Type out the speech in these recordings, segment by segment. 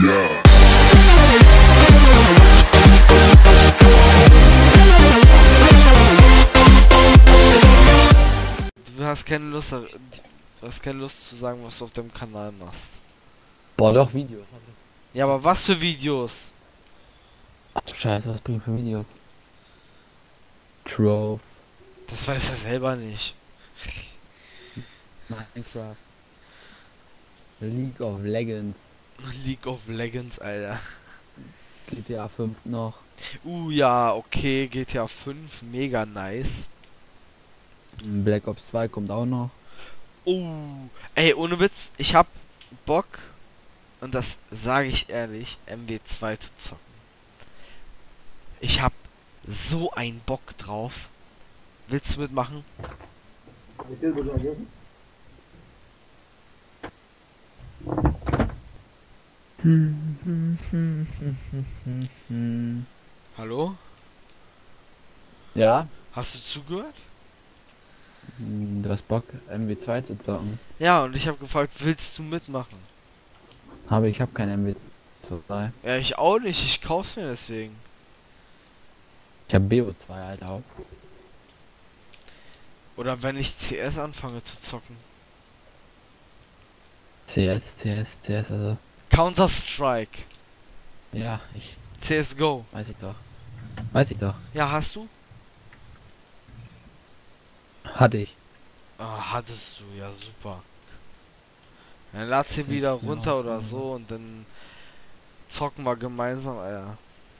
Du hast keine Lust, zu sagen, was du auf dem Kanal machst. Boah, doch, Videos. Ja, aber was für Videos? Ach du Scheiße, was bringt für Videos? Trove, Das weiß er selber nicht. Minecraft, League of Legends, League of Legends, Alter. GTA 5 noch. Ja, okay, GTA 5, mega nice. Black Ops 2 kommt auch noch. Ey, ohne Witz, ich hab Bock, und das sage ich ehrlich, MW2 zu zocken. Ich hab so einen Bock drauf. Willst du mitmachen? Hallo? Ja? Hast du zugehört? Du hast Bock, MW2 zu zocken. Ja, und ich habe gefragt, willst du mitmachen? Aber ich habe kein MW2. Ja, ich auch nicht, ich kauf's mir deswegen. Ich habe BO2 halt auch. Oder wenn ich CS anfange zu zocken. CS, also. Counter-Strike. Ja, ich CSGO. weiß ich doch. Weiß ich doch. Ja, hast du? Hatte ich. Ah, hattest du, ja super. Dann lad sie Das wieder ist mir runter auch oder schon so und dann zocken wir gemeinsam, Alter.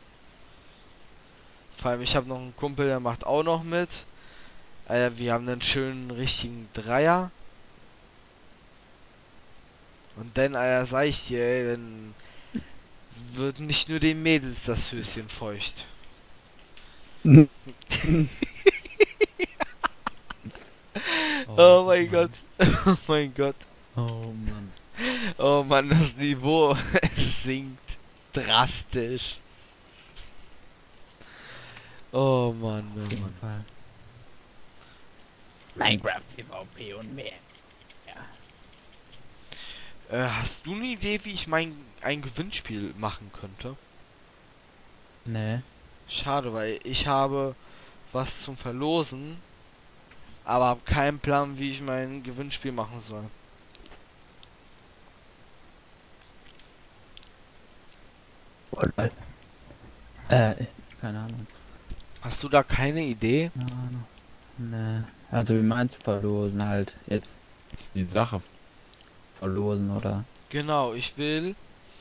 Vor allem, ich habe noch einen Kumpel, der macht auch noch mit. Alter, wir haben einen schönen, richtigen Dreier. Und dann, Alter, sag ich dir, ey, dann wird nicht nur den Mädels das Höschen feucht. Oh mein Gott. Oh mein Gott. Oh Mann. Oh Mann, das Niveau es sinkt drastisch. Oh Mann, Auf oh jeden Mann. Fall. Minecraft, PvP und mehr. Hast du eine Idee, wie ich ein Gewinnspiel machen könnte? Nee. Schade, weil ich habe was zum Verlosen, aber habe keinen Plan, wie ich mein Gewinnspiel machen soll. Keine Ahnung. Hast du da keine Idee? Keine Ahnung. Nee. Also wie meinst du verlosen halt? Jetzt ist die Sache verlosen, oder? Genau, ich will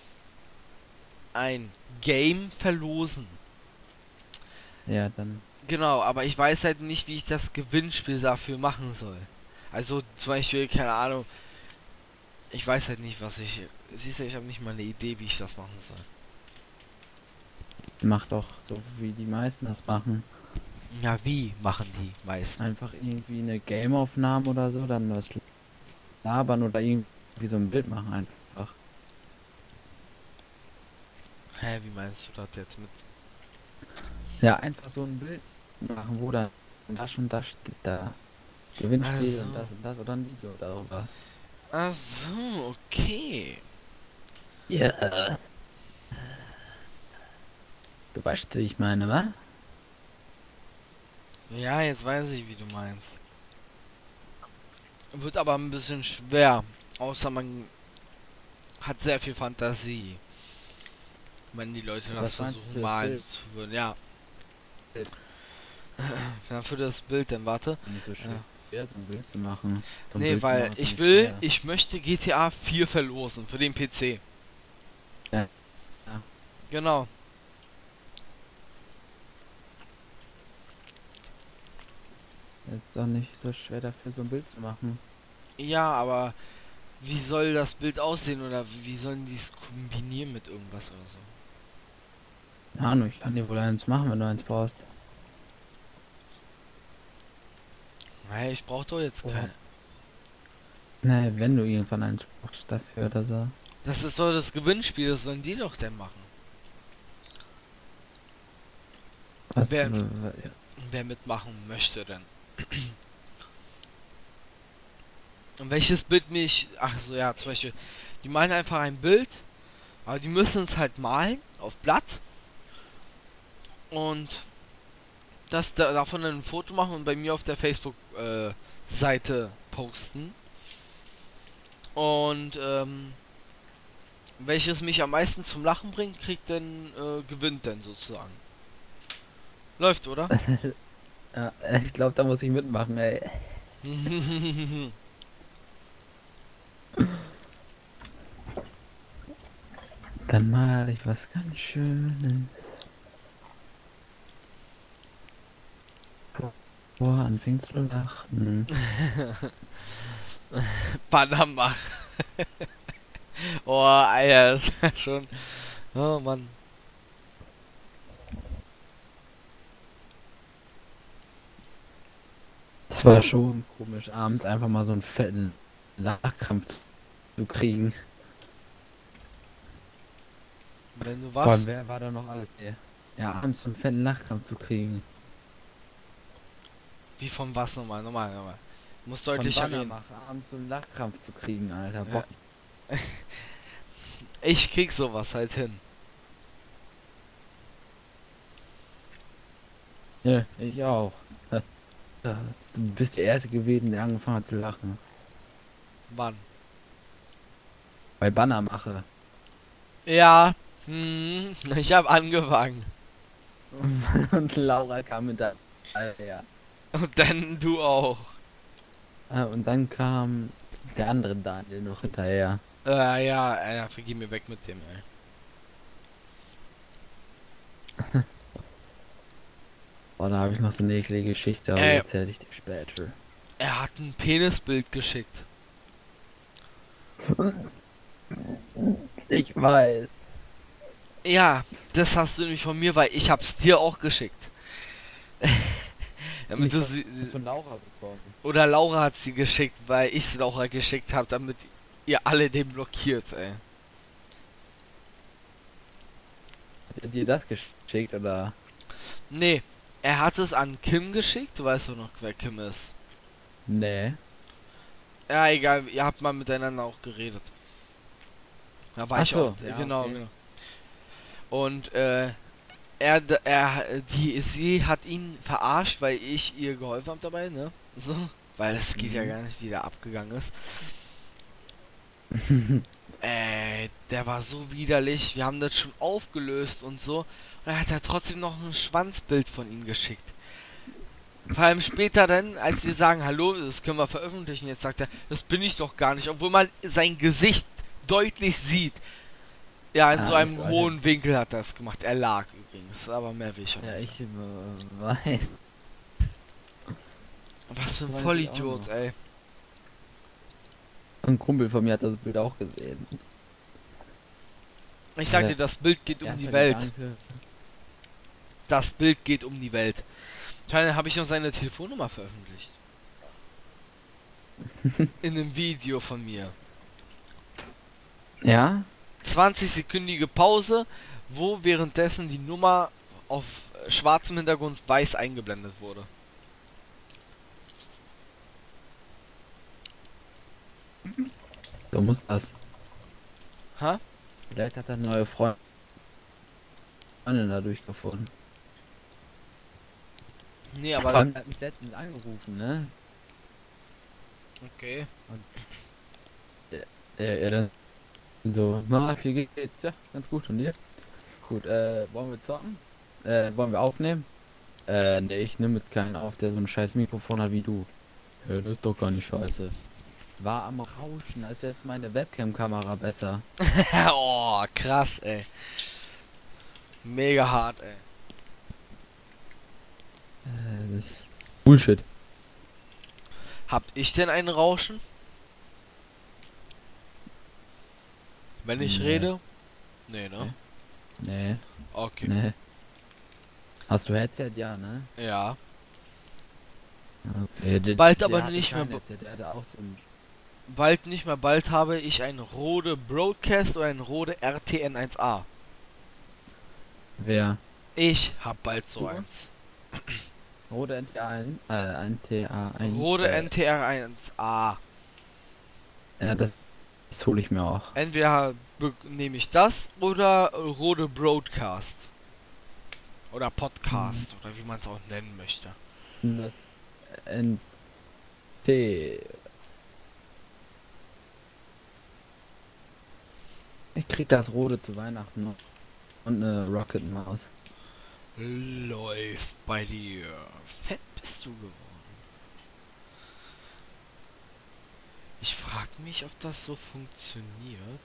ein Game verlosen. Ja, dann. Genau, aber ich weiß halt nicht, wie ich das Gewinnspiel dafür machen soll. Also zum Beispiel, keine Ahnung, ich weiß halt nicht, was ich... Siehst du, ich habe nicht mal eine Idee, wie ich das machen soll. Mach doch so wie die meisten das machen. Ja, wie machen die meisten? Einfach irgendwie eine Game-Aufnahme oder so, dann was labern oder irgendwie so ein Bild machen einfach. Hä, wie meinst du das jetzt mit... Ja, einfach so ein Bild machen, wo dann das und das steht da. Gewinnspiel Also. und das oder ein Video darüber. Ach so, okay. Ja. Du weißt, wie ich meine, wa? Ja, jetzt weiß ich, wie du meinst. Wird aber ein bisschen schwer. Außer man hat sehr viel Fantasie. Wenn die Leute das Was meinst du versuchen für das malen Bild? zu würden, ja. Bild. Ja, für das Bild, dann warte. Nicht so schwer, so ein Bild zu machen. So ein Nee, Bild zu weil machen ist ich nicht will, schwer. ich möchte GTA 4 verlosen für den PC. Ja. Ja. Genau. Ist doch nicht so schwer dafür, so ein Bild zu machen. Ja, aber wie soll das Bild aussehen oder wie sollen die es kombinieren mit irgendwas oder so? Keine Ahnung, ich kann dir wohl eins machen, wenn du eins brauchst. Naja, ich brauche doch jetzt Oder- kein. Nee, wenn du irgendwann eins brauchst dafür oder so. Das ist doch das Gewinnspiel, das sollen die doch denn machen. Was, Wer- ja. Wer mitmachen möchte denn? Und welches Bild mich... Ach so, ja, zum Beispiel... Die malen einfach ein Bild Aber die müssen es halt malen auf Blatt und davon dann ein Foto machen und bei mir auf der Facebook Seite posten. Und welches mich am meisten zum Lachen bringt, gewinnt dann sozusagen. Läuft, oder? Ja, ich glaube, da muss ich mitmachen, ey. Dann mal ich was ganz Schönes. Boah, anfängst zu lachen. Panama. Oh, Alter, das war schon. Oh Mann. Es war schon komisch, abends einfach mal so einen fetten Lachkrampf zu kriegen. Wenn du Vor was? allem, wer war da noch alles hier? Ja, abends so einen fetten Lachkrampf zu kriegen. Wie vom was nochmal? Nochmal. Muss Von deutlicher reden. Bannermach, abends so einen Lachkrampf zu kriegen, Alter. Ja. Bock. Ich krieg sowas halt hin. Ja, ich auch. Du bist der Erste gewesen, der angefangen hat zu lachen. Wann? Bei Bannermache. Ja. Ich hab angefangen. Und Laura kam mit der. Ja. Und dann du auch. Und dann kam der andere Daniel noch hinterher. Ja, vergib mir weg mit dem, ey. Oh, da habe ich noch so eine eklige Geschichte, aber die erzähle ich dir später. Er hat ein Penisbild geschickt. Ich weiß. Ja, das hast du nämlich von mir, weil ich hab's dir auch geschickt. Damit du sie, Das von Laura bekommen. oder Laura hat sie geschickt, weil ich sie Laura geschickt habe, damit ihr alle den blockiert, ey. Hat er dir das geschickt oder? Nee, er hat es an Kim geschickt, du weißt doch noch, wer Kim ist. Nee. Ja, egal, ihr habt mal miteinander auch geredet. Da war Ach ich so, auch, ja, genau, okay. genau. Und sie hat ihn verarscht, weil ich ihr geholfen habe dabei, ne? So, weil es geht ja gar nicht, wie der abgegangen ist. Der war so widerlich. Wir haben das schon aufgelöst und so. Und er hat trotzdem noch ein Schwanzbild von ihm geschickt. Vor allem später dann, als wir sagen, hallo, das können wir veröffentlichen, jetzt sagt er, das bin ich doch gar nicht, obwohl man sein Gesicht deutlich sieht. Ja, in so einem hohen Winkel hat er es gemacht. Er lag übrigens, aber mehr will ich auch Ja, nicht. ich weiß. Was für Das ein weiß ich Vollidiot, auch noch. ey. Ein Kumpel von mir hat das Bild auch gesehen. Ich sag dir, das Bild geht um die Welt. Gedanke. Das Bild geht um die Welt. Dann habe ich noch seine Telefonnummer veröffentlicht. In einem Video von mir. Ja? 20-sekündige Pause, wo währenddessen die Nummer auf schwarzem Hintergrund weiß eingeblendet wurde. So muss das. Ha? Vielleicht hat er eine neue Freundin dadurch gefunden. Nee, Vor aber... allem, er hat mich letztens angerufen, ne? Okay. Er dann so, na, wie geht's? Ja, ganz gut. Und dir? Gut, wollen wir zocken? Wollen wir aufnehmen? Nee, ich nehme mit keinen auf, der so ein scheiß Mikrofon hat wie du. Ja, das ist doch gar nicht scheiße. War am Rauschen, als jetzt meine Webcam-Kamera besser. Oh, krass, ey. Mega hart, ey. Das ist Bullshit. Habt ich denn ein Rauschen? Wenn ich Nee. rede? Nee, ne? Nee, Okay. nee. Hast du Headset? Ja, ne? Ja. Okay, Bald aber hatte nicht kein mehr. Headset, der hatte auch so ein... Bald nicht mehr. Bald habe ich ein Rode Broadcast oder ein Rode RTN1A. Wer? Ich hab bald so Du? eins. Rode NTA1. Rode NTR1A. Ja, das hole ich mir auch. Entweder nehme ich das oder Rode Broadcast. Oder Podcast, oder wie man es auch nennen möchte. Das NT. Ich krieg das rote zu Weihnachten noch. Und eine Rocket Maus. Läuft bei dir. Fett bist du geworden. Ich frag mich, ob das so funktioniert.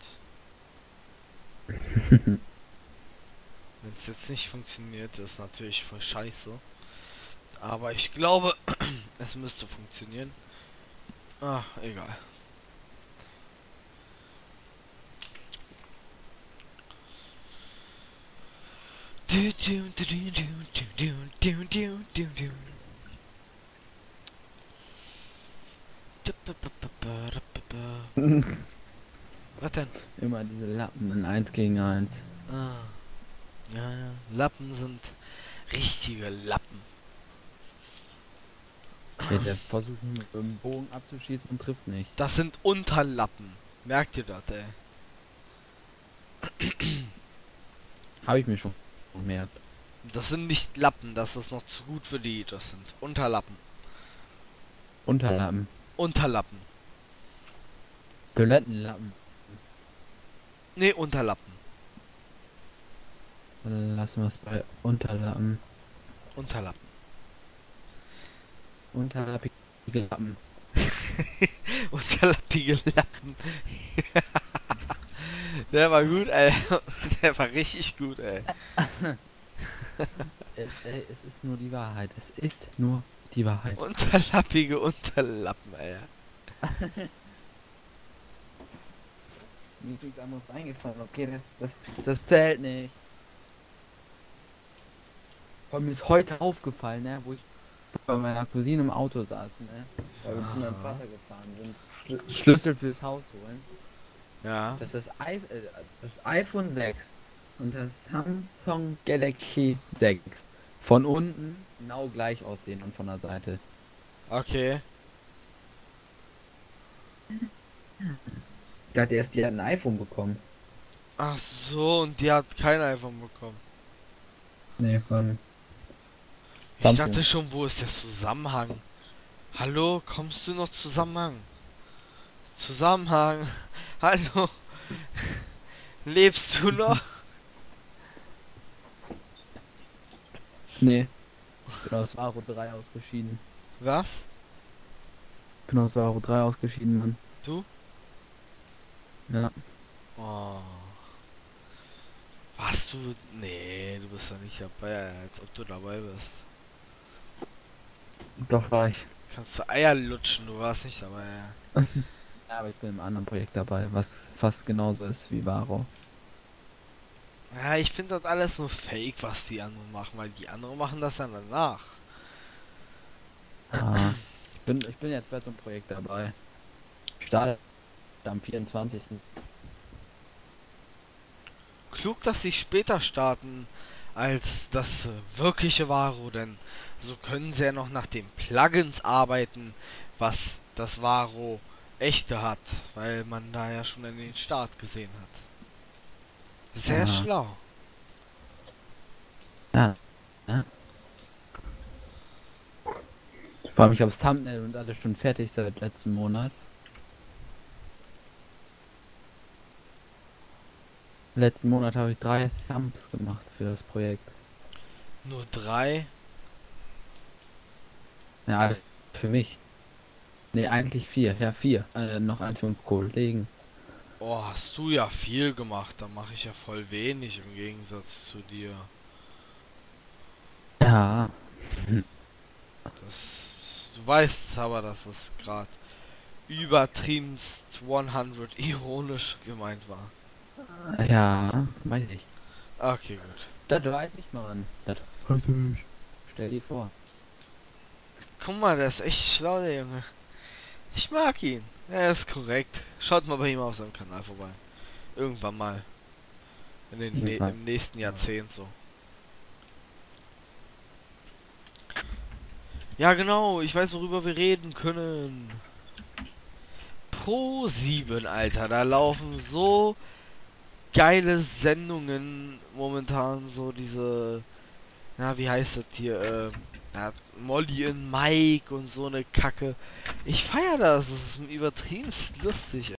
Wenn es jetzt nicht funktioniert, ist natürlich voll scheiße. Aber ich glaube, es müsste funktionieren. Ah, egal. Was denn? Immer diese Lappen in 1 gegen 1. Ah, ja, ja. Lappen sind richtige Lappen. Ja, der versucht mich mit dem Bogen abzuschießen und trifft nicht. Das sind Unterlappen. Merkt ihr das, ey? Habe ich mir schon gemerkt. Das sind nicht Lappen, das ist noch zu gut für die. Das sind Unterlappen. Unterlappen. Unterlappen. Toilettenlappen. Nee, Unterlappen. Dann lassen wir es bei Unterlappen. Unterlappen. Unterlappige Lappen. Unterlappige Lappen. Der war gut, ey. Der war richtig gut, ey. Es ist nur die Wahrheit. Es ist nur die Wahrheit. Unterlappige Unterlappen, ey. Mir ist nichts anderes eingefallen. Okay, das zählt nicht. Vor mir ist heute aufgefallen, ne, wo ich bei meiner Cousine im Auto saß, ne, weil wir zu meinem Vater gefahren sind. Schlüssel fürs Haus holen. Ja. Das ist das iPhone 6 und das Samsung Galaxy 6 von unten genau gleich aussehen und von der Seite. Okay. Ich dachte erst, die hat ein iPhone bekommen. Ach so, und die hat kein iPhone bekommen. Nee, von Ich Samsung. dachte schon, wo ist der Zusammenhang? Hallo, kommst du noch Zusammenhang? Zusammenhang. Hallo. Lebst du noch? Nee. Ich bin aus Varo 3 ausgeschieden. Was? Ich bin aus Varo 3 ausgeschieden, Mann. Du? Ja. Oh. Warst du? Nee, du bist ja nicht dabei, als ob du dabei bist. Doch war ich. Kannst du Eier lutschen, du warst nicht dabei. Ja, aber ich bin im anderen Projekt dabei, was fast genauso ist wie Varo. Ja, ich finde das alles nur fake, was die anderen machen, weil die anderen machen das dann danach. Ah. Ich bin jetzt bei so einem Projekt dabei. Startet am 24. Klug, dass sie später starten als das wirkliche Varo, denn so können sie ja noch nach den Plugins arbeiten, was das Varo echte hat, weil man da ja schon in den Start gesehen hat. Sehr Aha. schlau. Ja. Ja. Vor allem, ich habe das Thumbnail und alles schon fertig seit letztem Monat. Letzten Monat habe ich 3 Thumbs gemacht für das Projekt. Nur 3? Ja, für mich. Ne, eigentlich 4. Ja, 4. Noch eins mit Kollegen. Oh, hast du ja viel gemacht, da mache ich ja voll wenig im Gegensatz zu dir. Ja. Du weißt aber, dass es gerade übertriebenst 100 ironisch gemeint war. Ja, weiß ich. Okay, gut. Das weiß ich, Mann. Das weiß ich. Stell dir vor. Guck mal, der ist echt schlau, der Junge. Ich mag ihn. Er ist korrekt. Schaut mal bei ihm auf seinem Kanal vorbei. Irgendwann mal. Im nächsten Jahrzehnt so. Ja genau, ich weiß, worüber wir reden können. Pro 7, Alter, da laufen so geile Sendungen momentan, so diese, na, wie heißt das hier, ja, Molly und Mike und so eine Kacke. Ich feier das, das ist übertrieben lustig.